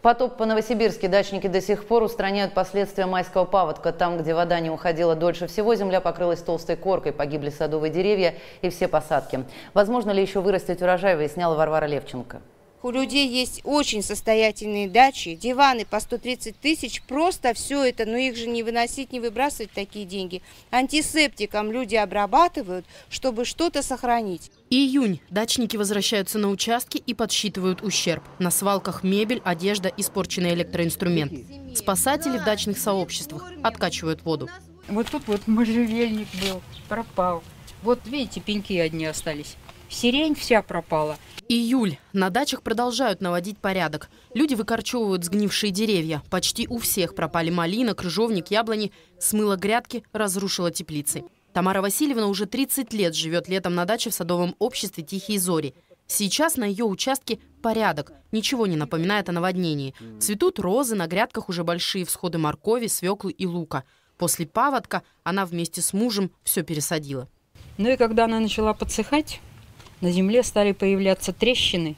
Потоп по Новосибирске. Дачники до сих пор устраняют последствия майского паводка. Там, где вода не уходила дольше всего, земля покрылась толстой коркой, погибли садовые деревья и все посадки. Возможно ли еще вырастить урожай, выясняла Варвара Левченко. У людей есть очень состоятельные дачи, диваны по 130 тысяч, просто все это, но их же не выносить, не выбрасывать такие деньги. Антисептиком люди обрабатывают, чтобы что-то сохранить. Июнь. Дачники возвращаются на участки и подсчитывают ущерб. На свалках мебель, одежда, испорченный электроинструмент. Спасатели в дачных сообществах откачивают воду. Вот тут вот можжевельник был, пропал. Вот видите, пеньки одни остались. Сирень вся пропала. Июль. На дачах продолжают наводить порядок. Люди выкорчевывают сгнившие деревья. Почти у всех пропали малина, крыжовник, яблони. Смыло грядки, разрушило теплицы. Тамара Васильевна уже 30 лет живет летом на даче в садовом обществе «Тихие зори». Сейчас на ее участке порядок. Ничего не напоминает о наводнении. Цветут розы, на грядках уже большие всходы моркови, свеклы и лука. После паводка она вместе с мужем все пересадила. Ну и когда она начала подсыхать, на земле стали появляться трещины.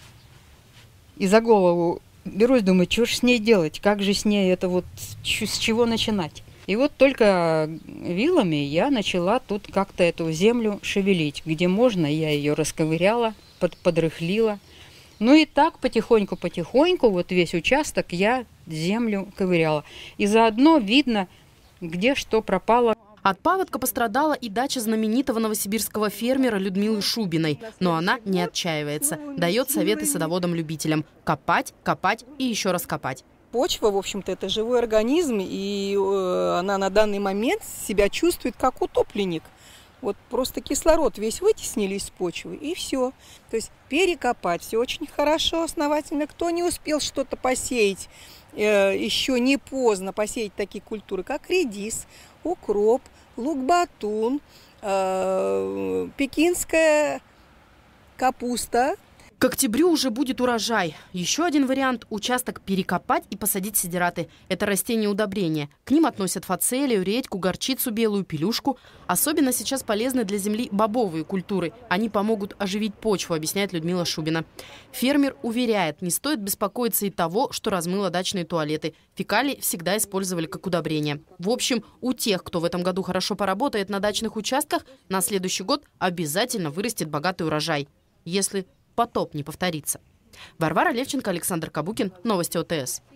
И за голову берусь, думаю, что же с ней делать? Как же с ней это вот, с чего начинать? И вот только вилами я начала тут как-то эту землю шевелить. Где можно, я ее расковыряла, подрыхлила. Ну и так потихоньку, вот весь участок я землю ковыряла. И заодно видно, где что пропало. От паводка пострадала и дача знаменитого новосибирского фермера Людмилы Шубиной. Но она не отчаивается. Дает советы садоводам-любителям. Копать, копать и еще раз копать. Почва, в общем-то, это живой организм, и она на данный момент себя чувствует как утопленник. Вот просто кислород весь вытеснили из почвы, и все. То есть перекопать все очень хорошо, основательно. Кто не успел что-то посеять, еще не поздно посеять такие культуры, как редис, укроп, лук-батун, пекинская капуста. К октябрю уже будет урожай. Еще один вариант – участок перекопать и посадить сидираты. Это растения удобрения. К ним относят фацелию, редьку, горчицу белую, пелюшку. Особенно сейчас полезны для земли бобовые культуры. Они помогут оживить почву, объясняет Людмила Шубина. Фермер уверяет, не стоит беспокоиться и того, что размыло дачные туалеты. Фекалии всегда использовали как удобрение. В общем, у тех, кто в этом году хорошо поработает на дачных участках, на следующий год обязательно вырастет богатый урожай. Если потоп не повторится. Варвара Левченко, Александр Кабукин. Новости ОТС.